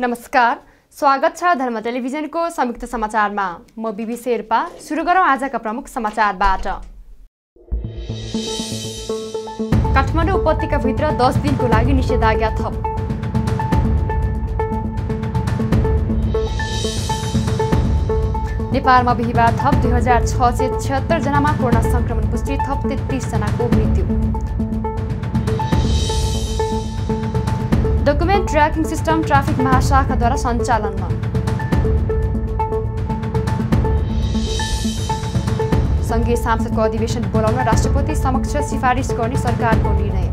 नमस्कार, स्वागत छ धर्म टेलिभिजनको संयुक्त समाचारमा। म बिबी शेर्पा। सुरु गरौँ आजका प्रमुख समाचारबाट। काठमाडौँ उपत्यकाभित्र 10 दिनको लागि निषेधाज्ञा थप। नेपालमा बिहिबार थप 2676 जनामा कोरोना संक्रमण पुष्टि, थप 33 जनाको मृत्यु। डकुमेन्ट ट्र्याकिङ सिस्टम ट्राफिक महाशाखाद्वारा सञ्चालनमा। संघीय सांसदको अधिवेशन बोलाउन राष्ट्रपति समक्ष सिफारिस गर्ने सरकारको निर्णय।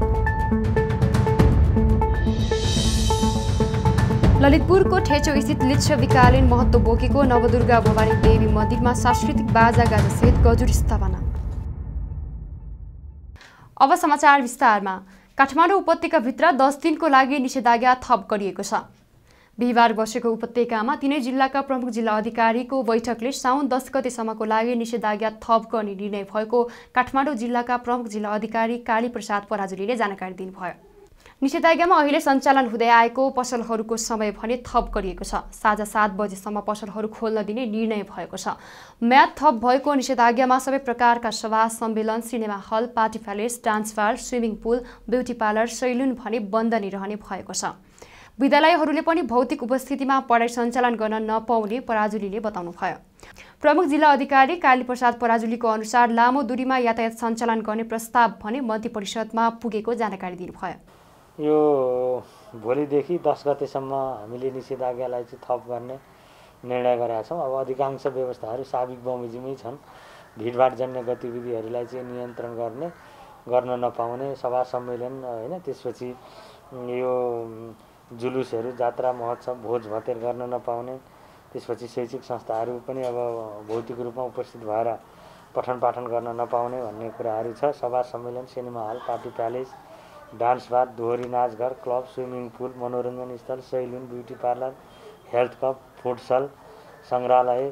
ललितपुरको ठेचो स्थित लिच्छविकालीन महत्त्व बोकेको नवदुर्गा भवानी देवी मन्दिरमा सांस्कृतिक बाजागाजासहित गजुर स्थापना। अब समाचार विस्तारमा। काठमाडौँ उपत्यकाभित्र 10 दिनको लागि निषेधाज्ञा थप गरिएको छ। बिहिबार बसेको उपत्यकामा तीनै जिल्लाका प्रमुख जिल्ला अधिकारीको बैठकले साउन 10 गतेसम्मको लागि निषेधाज्ञा थप गर्ने निर्णय भएको काठमाडौँ जिल्लाका प्रमुख जिल्ला अधिकारी कालीप्रसाद पराजुलीले जानकारी दिनुभयो। निषेधाज्ञामा अहिले सञ्चालन हुँदै आएको पसलहरूको समय भने थप गरिएको छ। साँझ 7 बजेसम्म पसलहरू खोल्न दिने निर्णय भएको छ। म्याद थप भएको निषेधाज्ञामा सबै प्रकारका सभा, सम्मेलन, cinema hall, party palace, dance bar, swimming pool, beauty parlour, saloon भने बन्द नै रहने भएको छ। विद्यालयहरूले पनि भौतिक उपस्थितिमा पढाइ सञ्चालन गर्न नपाउने पराजुलीले बताउनुभयो। प्रमुख जिल्ला अधिकारी कालीप्रसाद पराजुलीको अनुसार लामो दूरीमा यातायात सञ्चालन गर्ने प्रस्ताव भने मन्त्री परिषदमा पुगेको जानकारी दिनुभयो। यो भोलिदेखि 10 गतेसम्म हामीले निषेधाज्ञालाई चाहिँ थप गर्ने निर्णय गरेका छौँ। अब अधिकांश व्यवस्थाहरू साविक बमोजिमै छन्। भिडभाडजन्य गतिविधिहरूलाई चाहिँ नियन्त्रण गर्न नपाउने, सभा सम्मेलन होइन, त्यसपछि यो जुलुसहरू, जात्रा, महोत्सव, भोज भतेर गर्न नपाउने, त्यसपछि शैक्षिक संस्थाहरू पनि अब भौतिक रूपमा उपस्थित भएर पठन पाठन गर्न नपाउने भन्ने कुराहरू छ। सभा सम्मेलन, cinema hall, party palace, dance bar, दोहोरी नाचघर, क्लब, स्विमिङ पुल, मनोरञ्जन स्थल, saloon, beauty parlour, health club, futsal, सङ्ग्रहालय,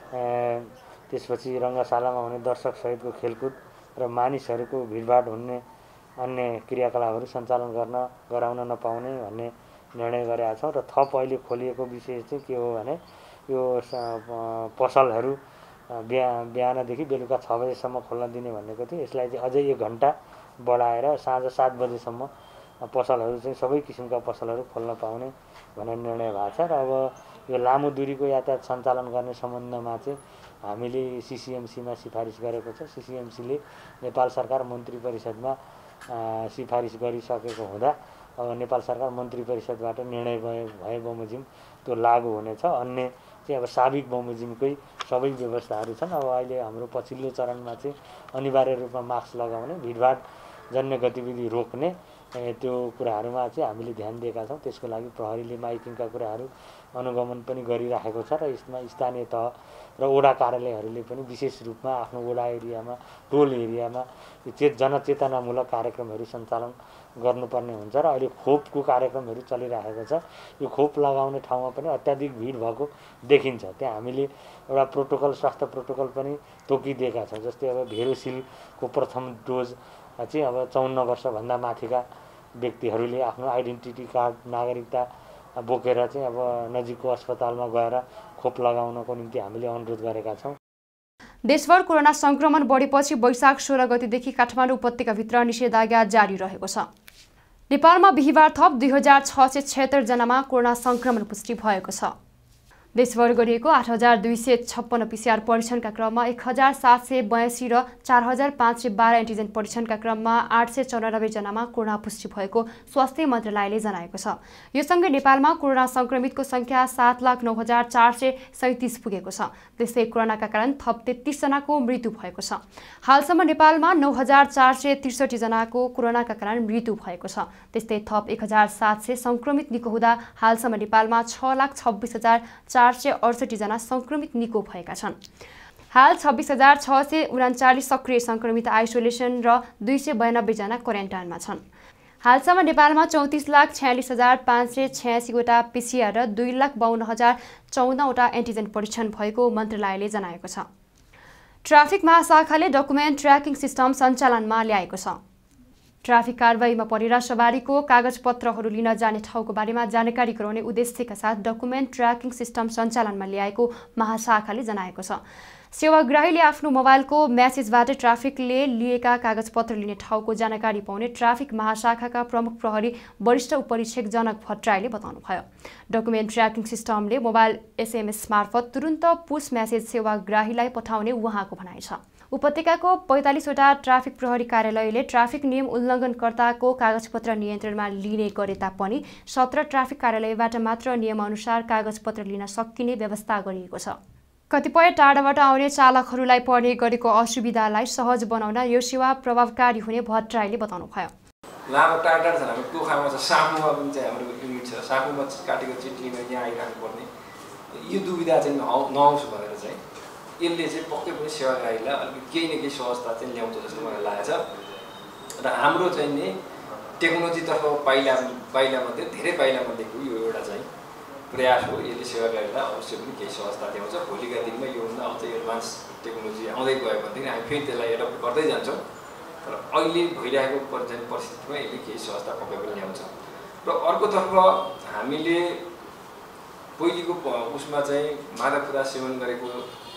त्यसपछि रङ्गशालामा हुने दर्शक सहितको खेलकुद र मानिसहरूको भिडभाड हुने अन्य क्रियाकलापहरू सञ्चालन गराउन नपाउने भन्ने निर्णय गरेका छौँ। र थप अहिले खोलिएको विषय चाहिँ के हो भने यो पसलहरू बिहानदेखि बेलुका 6 बजेसम्म खोल्न दिने भनेको थियो। यसलाई चाहिँ अझै 1 घन्टा बढाएर साँझ 7 बजेसम्म पसलहरू चाहिँ सबै किसिमका पसलहरू खोल्न पाउने भन्ने निर्णय भएको छ। र अब यो लामो दूरीको यातायात सञ्चालन गर्ने सम्बन्धमा चाहिँ हामीले सिसिएमसीमा सिफारिस गरेको छ। सिसिएमसीले नेपाल सरकार मन्त्री परिषदमा सिफारिस गरिसकेको हुँदा अब नेपाल सरकार मन्त्री परिषदबाट निर्णय भए बमोजिम त्यो लागू हुनेछ। अन्य चाहिँ अब साविक बमोजिमकै सबै व्यवस्थाहरू छन्। अब अहिले हाम्रो पछिल्लो चरणमा चाहिँ अनिवार्य रूपमा मास्क लगाउने, भिडभाड जन्य गतिविधि रोक्ने त्यो कुराहरूमा चाहिँ हामीले ध्यान दिएका छौँ। त्यसको लागि प्रहरीले माइकिङका कुराहरू अनुगमन पनि गरिराखेको छ। र यसमा स्थानीय तह र वडा कार्यालयहरूले पनि विशेष रूपमा आफ्नो वडा एरियामा, टोल एरियामा जनचेतनामूलक कार्यक्रमहरू सञ्चालन गर्नुपर्ने हुन्छ। र अहिले खोपको कार्यक्रमहरू चलिरहेको छ। यो खोप लगाउने ठाउँमा पनि अत्याधिक भिड भएको देखिन्छ। त्यहाँ हामीले एउटा प्रोटोकल, स्वास्थ्य प्रोटोकल पनि तोकिदिएका छौँ। जस्तै अब भेरोसिलको प्रथम डोज चाहिँ अब 54 वर्षभन्दा माथिका व्यक्तिहरूले आफ्नो आइडेन्टिटी कार्ड, नागरिकता बोकेर चाहिँ अब नजिकको अस्पतालमा गएर खोप लगाउनको निम्ति हामीले अनुरोध गरेका छौँ। देशभर कोरोना संक्रमण बढेपछि वैशाख 16 गतेदेखि काठमाडौँ उपत्यकाभित्र निषेधाज्ञा जारी रहेको छ। नेपालमा बिहिबार थप 2676 जनामा कोरोना संक्रमण पुष्टि भएको छ। देशभर गरिएको 8256 पीसीआर परीक्षणका क्रममा 1782 र 4512 एन्टिजेन परीक्षणका क्रममा 894 जनामा कोरोना पुष्टि भएको स्वास्थ्य मन्त्रालयले जनाएको छ। यो सँगै नेपालमा कोरोना संक्रमितको संख्या 7,09,437 पुगेको छ। त्यस्तै कोरोनाका कारण थप 33 जनाको मृत्यु भएको छ। हालसम्म नेपालमा 9,463 जनाको कोरोनाका कारण मृत्यु भएको छ। त्यस्तै थप 1,700 संक्रमित निको हुँदा हालसम्म नेपालमा 6,26,468 जना संक्रमित निको भएका छन्। हाल 26,639 सक्रिय संक्रमित आइसोलेसन र 292 जना क्वारेन्टाइनमा छन्। हालसम्म नेपालमा 34,46,586 वटा पीसीआर र 2,52,014 वटा एन्टिजेन परीक्षण भएको मन्त्रालयले जनाएको छ। ट्राफिक महाशाखाले डकुमेन्ट ट्र्याकिङ सिस्टम सञ्चालनमा ल्याएको छ। ट्राफिक कारबाहीमा परेर सवारीको कागजपत्रहरू लिन जाने ठाउँको बारेमा जानकारी गराउने उद्देश्यका साथ डकुमेन्ट ट्र्याकिङ सिस्टम सञ्चालनमा ल्याएको महाशाखाले जनाएको छ। सेवाग्राहीले आफ्नो मोबाइलको म्यासेजबाट ट्राफिकले लिएका कागजपत्र लिने ठाउँको जानकारी पाउने ट्राफिक महाशाखाका प्रमुख प्रहरी वरिष्ठ उपरीक्षक जनक भट्टराईले बताउनुभयो। डकुमेन्ट ट्र्याकिङ सिस्टमले मोबाइल SMS मार्फत तुरुन्त पुश म्यासेज सेवाग्राहीलाई पठाउने उहाँको भनाइ छ। उपत्यकाको 45वटा ट्राफिक प्रहरी कार्यालयले ट्राफिक नियम उल्लङ्घनकर्ताको कागजपत्र नियन्त्रणमा लिने गरे तापनि 17 ट्राफिक कार्यालयबाट मात्र नियमअनुसार कागजपत्र लिन सकिने व्यवस्था गरिएको छ। कतिपय टाढाबाट आउने चालकहरूलाई पर्ने गरेको असुविधालाई सहज बनाउन यो सेवा प्रभावकारी हुने भट्टराईले बताउनुभयो। लामो टाढा छ हामी टोखामा छ, साँपुमा पनि चाहिँ हाम्रो युनिट छ, साँपुमा काटेको चिठीमा यहाँ आइराख्नु पर्ने यो दुविधा चाहिँ नआउँछ भनेर चाहिँ यसले चाहिँ पक्कै पनि सेवाग्राहीलाई अलिकति केही न केही सहजता चाहिँ ल्याउँछ जस्तो मलाई लागेको छ। र हाम्रो चाहिँ नि टेक्नोलोजीतर्फ पाइलामध्ये धेरै पाइलामध्येको यो एउटा चाहिँ प्रयास हो। यसले सेवाग्राहीलाई अवश्य पनि केही सहजता ल्याउँछ। भोलिका दिनमा योभन्दा अझै एडभान्स टेक्नोलोजी आउँदै गयो भनेदेखि हामी फेरि त्यसलाई एडप्ट गर्दै जान्छौँ। तर अहिले भइरहेको परिस्थितिमा यसले केही सहजता पक्कै पनि ल्याउँछ। र अर्कोतर्फ हामीले पहिलेको उसमा चाहिँ मादक सेवन गरेको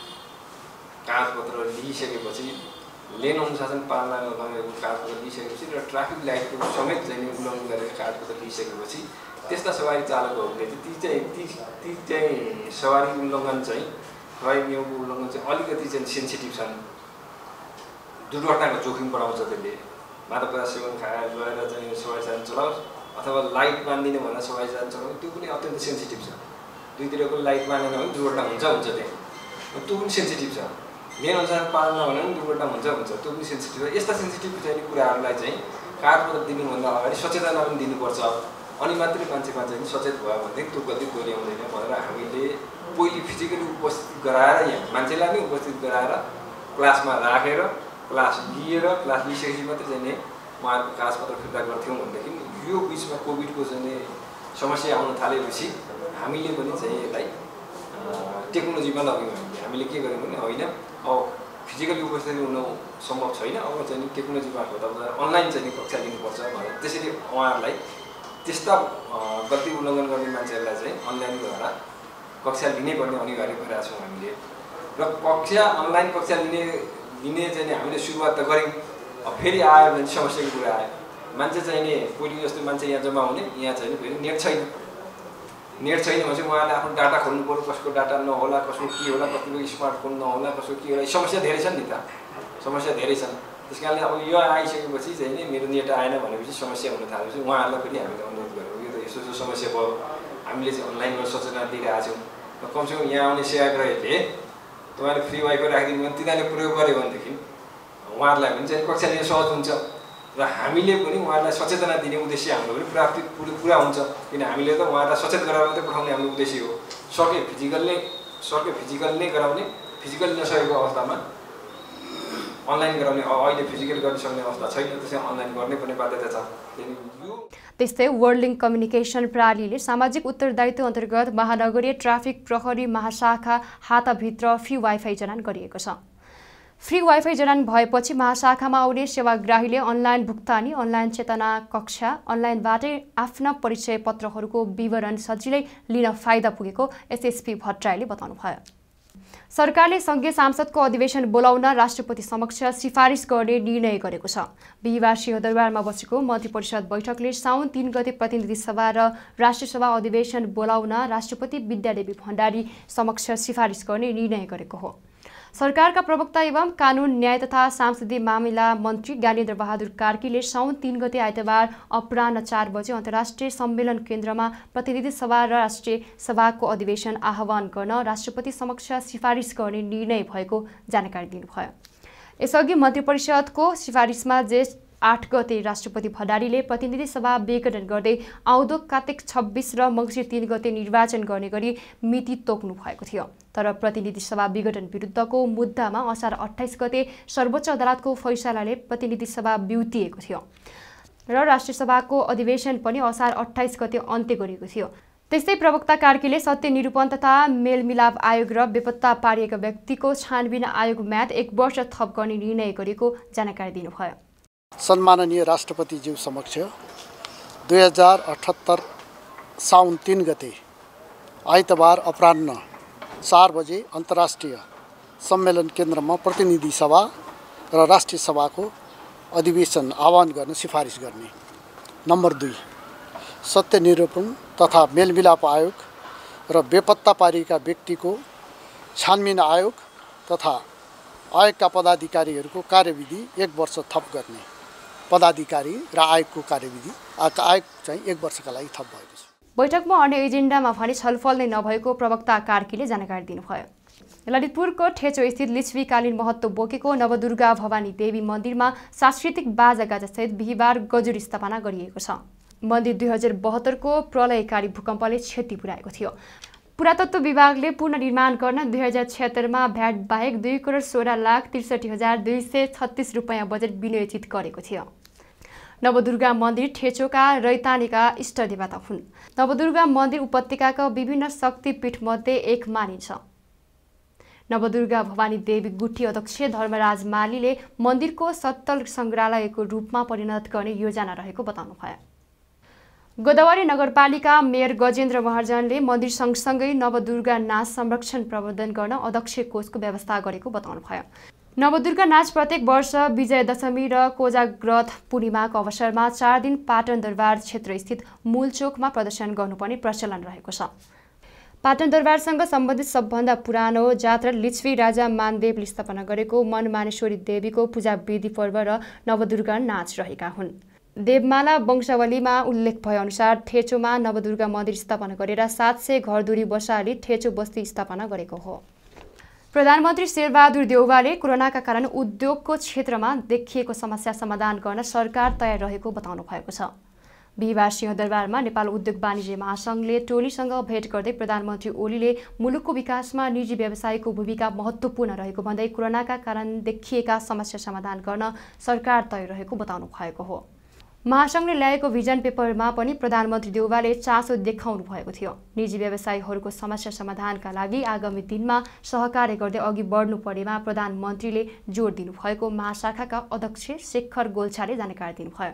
कागजपत्र लिइसकेपछि लेन अनुशासन पालना गरेको कागजपत्र लिइसकेपछि र ट्राफिक लाइटको समेत चाहिँ उल्लङ्घन गरेको कागजपत्र लिइसकेपछि त्यस्ता सवारी चालकहरूले ती चाहिँ सवारी उल्लङ्घन चाहिँ सवारी नियमको उल्लङ्घन चाहिँ अलिकति चाहिँ सेन्सिटिभ छन्। दुर्घटनाको जोखिम बढाउँछ त्यसले। मादक सेवन गरेर चाहिँ सवारी साधन चलाओस् अथवा लाइट मान्दिनँ भनेर सवारी साधन चलाउनु त्यो पनि अत्यन्त सेन्सिटिभ छ। दुईतिरको लाइट मानेन भने दुर्घटना हुन्छ त्यहाँ, त्यो पनि सेन्सिटिभ छ। मेन अनुसार पालना भने पनि दुर्घटना हुन्छ त्यो पनि सेन्सिटिभ छ। यस्ता सेन्सिटिभ चाहिँ कुराहरूलाई चाहिँ कागजपत्र दिनुभन्दा अगाडि सचेतना पनि दिनुपर्छ। अनि मात्रै मान्छेमा चाहिँ सचेत भयो भनेदेखि त्यो गल्ती दोहोऱ्याउँदैन भनेर हामीले पहिले फिजिकली उपस्थित गराएर यहाँ मान्छेलाई नै उपस्थित गराएर क्लासमा राखेर क्लास लिइसकेपछि मात्रै चाहिँ उहाँहरूको कागजपत्र फिर्ता गर्थ्यौँ भनेदेखि यो बिचमा कोभिडको चाहिँ समस्या आउन थालेपछि हामीले पनि चाहिँ यसलाई टेक्नोलोजीमा लग्यौँ। हामीले के गर्यौँ भने होइन अब फिजिकली उपस्थित हुन सम्भव छैन, अब चाहिँ टेक्नोलोजी मार्फत अब अनलाइन चाहिँ कक्षा लिनुपर्छ भनेर त्यसरी उहाँहरूलाई त्यस्ता गल्ती उल्लङ्घन गर्ने मान्छेहरूलाई चाहिँ अनलाइनद्वारा कक्षा लिनै पर्ने अनिवार्य गरेका छौँ हामीले। र अनलाइन कक्षा लिने चाहिँ हामीले सुरुवात त गऱ्यौँ। अब फेरि आयो भने समस्याको कुरा आयो। मान्छे चाहिँ नि पहिले जस्तो मान्छे यहाँ जम्मा हुने, यहाँ चाहिँ फेरि नेट छैन भने चाहिँ उहाँले आफ्नो डाटा खोल्नु पर्यो। कसको डाटा नहोला, कसको के होला, कतिको स्मार्टफोन नहोला, कसको के होला, समस्या धेरै छन् नि त, समस्या धेरै छन्। त्यस कारणले अब यो आइसकेपछि चाहिँ नि मेरो नेट आएन भनेपछि समस्या हुन थालेपछि उहाँहरूलाई पनि हामीले अनुरोध गऱ्यौँ यो त यस्तो समस्या भयो, हामीले चाहिँ अनलाइनमा सूचना दिइरहेको छौँ। कमसेकम यहाँ आउने सेवाग्राहीहरूले तपाईँले फ्री वाइफाई राखिदिनु भने तिनीहरूले प्रयोग गर्यो भनेदेखि उहाँहरूलाई पनि चाहिँ कक्षा लिन सहज हुन्छ र हामीले पनि उहाँहरूलाई सचेतना दिने उद्देश्य हाम्रो पनि प्राप्ति पुरा हुन्छ। किन हामीले त उहाँहरूलाई सचेत गराएर मात्रै पठाउने हाम्रो उद्देश्य हो। फिजिकल नै गराउने, फिजिकल नसकेको अवस्थामा अनलाइन गराउने। अहिले फिजिकल गर्न सक्ने अवस्था छैन, त्यसै अनलाइन गर्नै पर्ने बाध्यता छ। त्यस्तै वर्ल्ड कम्युनिकेसन प्रणालीले सामाजिक उत्तरदायित्व अन्तर्गत महानगरीय ट्राफिक प्रहरी महाशाखा हाताभित्र फ्री वाइफाई जडान गरिएको छ। फ्री वाइफाई जडान भएपछि महाशाखामा आउने सेवाग्राहीले अनलाइन भुक्तानी, अनलाइन चेतना कक्षा, अनलाइनबाटै आफ्ना परिचय पत्रहरूको विवरण सजिलै लिन फाइदा पुगेको एसएसपी भट्टराईले बताउनुभयो। सरकारले संघीय सांसदको अधिवेशन बोलाउन राष्ट्रपति समक्ष सिफारिस गर्ने निर्णय गरेको छ। बिहिबार सिंहदरबारमा बसेको मन्त्रीपरिषद बैठकले साउन 3 गते प्रतिनिधि सभा र राष्ट्रिय सभा अधिवेशन बोलाउन राष्ट्रपति विद्यादेवी भण्डारी समक्ष सिफारिस गर्ने निर्णय गरेको हो। सरकारका प्रवक्ता एवं कानुन न्याय तथा सांसदीय मामिला मन्त्री ज्ञानेन्द्र बहादुर कार्कीले साउन 3 गते आइतबार अपराह्न 4 बजे अन्तर्राष्ट्रिय सम्मेलन केन्द्रमा प्रतिनिधि सभा र राष्ट्रिय सभाको अधिवेशन आह्वान गर्न राष्ट्रपति समक्ष सिफारिस गर्ने निर्णय भएको जानकारी दिनुभयो। यसअघि मन्त्रीपरिषदको सिफारिसमा जेठ 8 गते राष्ट्रपति भण्डारीले प्रतिनिधि सभा विघटन गर्दै आउँदो कार्तिक 26 र मङ्सिर 3 गते निर्वाचन गर्ने गरी मिति तोक्नु भएको थियो। तर प्रतिनिधि सभा विघटन विरुद्धको मुद्दामा असार 28 गते सर्वोच्च अदालतको फैसलाले प्रतिनिधि सभा बिउतिएको थियो र राष्ट्रिय सभाको अधिवेशन पनि असार 28 गते अन्त्य गरिएको थियो। त्यस्तै प्रवक्ता कार्कीले सत्य निरूपण तथा मेलमिलाप आयोग र बेपत्ता पारिएका व्यक्तिको छानबिन आयोग म्याद 1 वर्ष थप गर्ने निर्णय गरेको जानकारी दिनुभयो। सम्माननीय राष्ट्रपतिज्यू समक्ष 2078 साउन 3 गते आइतबार अपराह्न 4 बजे अन्तर्राष्ट्रिय सम्मेलन केन्द्रमा प्रतिनिधि सभा र राष्ट्रिय सभाको अधिवेशन आह्वान गर्न सिफारिस गर्ने। नम्बर 2, सत्य निरूपण तथा मेलमिलाप आयोग र बेपत्ता पारिएका व्यक्तिको छानबिन आयोग तथा आयोगका पदाधिकारीहरूको कार्यविधि 1 वर्ष थप गर्ने। पदाधिकारी र आयोगको कार्यविधि आयोग चाहिँ 1 वर्षका लागि थप भएको छ। बैठकमा अन्य एजेन्डामा भने छलफल नै नभएको प्रवक्ता कार्कीले जानकारी दिनुभयो। ललितपुरको ठेचो स्थित लिच्छवीकालीन महत्त्व बोकेको नवदुर्गा भवानी देवी मन्दिरमा सांस्कृतिक बाजागाजासहित बिहिबार गजुर स्थापना गरिएको छ। मन्दिर 2072 को प्रलयकारी भूकम्पले क्षति पुर्याएको थियो। पुरातत्व विभागले पुनर्निर्माण गर्न 2076 मा भ्याट बाहेक 2,16,63,236 रुपैयाँ बजेट विनियोजित गरेको थियो। नवदुर्गा मन्दिर ठेचोका रैतानीका इष्टदेवता हुन्। नवदुर्गा मन्दिर उपत्यकाका विभिन्न शक्तिपीठमध्ये एक मानिन्छ। नवदुर्गा भवानी देवी गुठी अध्यक्ष धर्मराज मालीले मन्दिरको सत्तल सङ्ग्रहालयको रूपमा परिणत गर्ने योजना रहेको बताउनुभयो। गोदावरी नगरपालिका मेयर गजेन्द्र महर्जनले मन्दिर सँगसँगै नवदुर्गा नाच संरक्षण प्रबन्धन गर्न अध्यक्ष कोषको व्यवस्था गरेको बताउनुभयो। नवदुर्गा नाच प्रत्येक वर्ष विजयदशमी र कोजाग्रत पूर्णिमाको अवसरमा 4 दिन पाटन दरबार क्षेत्रस्थित मूलचोकमा प्रदर्शन गर्नुपर्ने प्रचलन रहेको छ। पाटन दरबारसँग सम्बन्धित सबभन्दा पुरानो जात्रा लिच्छवी राजा मानदेवले स्थापना गरेको मनमानेश्वरी देवीको पूजा विधि पर्व र नवदुर्गा नाच रहेका हुन्। देवमाला वंशावलीमा उल्लेख भएअनुसार ठेचोमा नवदुर्गा मन्दिर स्थापना गरेर 700 घरधुरी बसाली ठेचो बस्ती स्थापना गरेको हो। प्रधानमन्त्री शेरबहादुर देउवाले कोरोनाका कारण उद्योगको क्षेत्रमा देखिएको समस्या समाधान गर्न सरकार तयार रहेको बताउनु भएको छ। बिहिबार सिंहदरबारमा नेपाल उद्योग वाणिज्य महासङ्घले टोलीसँग भेट गर्दै प्रधानमन्त्री ओलीले मुलुकको विकासमा निजी व्यवसायको भूमिका महत्त्वपूर्ण रहेको भन्दै कोरोनाका कारण देखिएका समस्या समाधान गर्न सरकार तयार रहेको बताउनु भएको हो। महासङ्घले ल्याएको भिजन पेपरमा पनि प्रधानमन्त्री देउवाले चासो देखाउनु भएको थियो। निजी व्यवसायीहरूको समस्या समाधानका लागि आगामी दिनमा सहकार्य गर्दै अघि बढ्नुपर्नेमा प्रधानमन्त्रीले जोड दिनुभएको महाशाखाका अध्यक्ष शेखर गोल्छाले जानकारी दिनुभयो।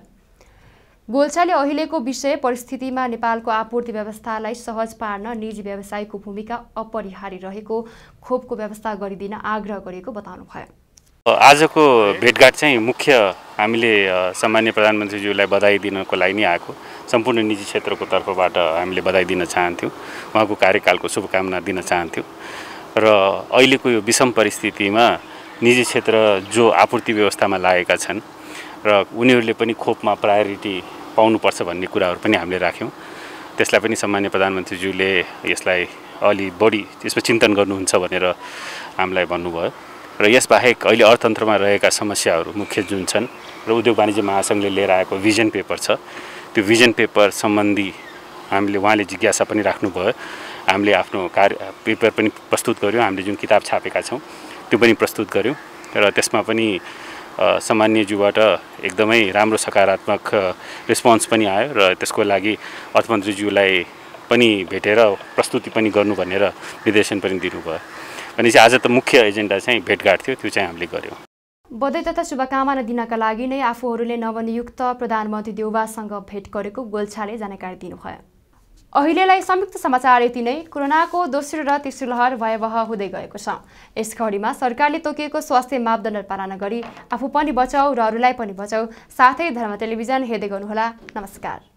गोल्छाले अहिलेको विषय परिस्थितिमा नेपालको आपूर्ति व्यवस्थालाई सहज पार्न निजी व्यवसायको भूमिका अपरिहार्य रहेको खोपको व्यवस्था गरिदिन आग्रह गरेको बताउनुभयो। आजको भेटघाट चाहिँ मुख्य हामीले सम्माननीय प्रधानमन्त्रीज्यूलाई बधाई दिनको लागि नै आएको। सम्पूर्ण निजी क्षेत्रको तर्फबाट हामीले बधाई दिन चाहन्थ्यौँ, उहाँको कार्यकालको शुभकामना दिन चाहन्थ्यौँ र अहिलेको यो विषम परिस्थितिमा निजी क्षेत्र जो आपूर्ति व्यवस्थामा लागेका छन् र उनीहरूले पनि खोपमा प्रायोरिटी पाउनुपर्छ भन्ने कुराहरू पनि हामीले राख्यौँ। त्यसलाई पनि सम्माननीय प्रधानमन्त्रीज्यूले यसलाई अलि बढी त्यसमा चिन्तन गर्नुहुन्छ भनेर हामीलाई भन्नुभयो र यसबाहेक अहिले अर्थतन्त्रमा रहेका समस्याहरू मुख्य जुन छन् र उद्योग वाणिज्य महासङ्घले लिएर आएको भिजन पेपर छ, त्यो भिजन पेपर सम्बन्धी हामीले उहाँले जिज्ञासा पनि राख्नुभयो। हामीले आफ्नो पेपर पनि प्रस्तुत गर्यौँ। हामीले जुन किताब छापेका छौँ त्यो पनि प्रस्तुत गर्यौँ र त्यसमा पनि सम्माननीयज्यूबाट एकदमै राम्रो सकारात्मक रेस्पोन्स पनि आयो र त्यसको लागि अर्थमन्त्रीज्यूलाई पनि भेटेर प्रस्तुति पनि गर्नु भनेर निर्देशन पनि दिनुभयो। अनि आज त मुख्य एजेन्डा चाहिँ भेटघाट थियो, त्यो चाहिँ हामीले गर्यौँ। बधाई तथा शुभकामना दिनका लागि नै आफूहरूले नवनियुक्त प्रधानमन्त्री देउवासँग भेट गरेको गोल्छाले जानकारी दिनुभयो। अहिलेलाई संयुक्त समाचार यति नै। कोरोनाको दोस्रो र तेस्रो लहर भयावह हुँदै गएको छ। यस घडीमा सरकारले तोकेको स्वास्थ्य मापदण्ड पालना गरी आफू पनि बचाऊ र अरूलाई पनि बचाऊ। साथै धर्म टेलिभिजन हेर्दै गर्नुहोला। नमस्कार।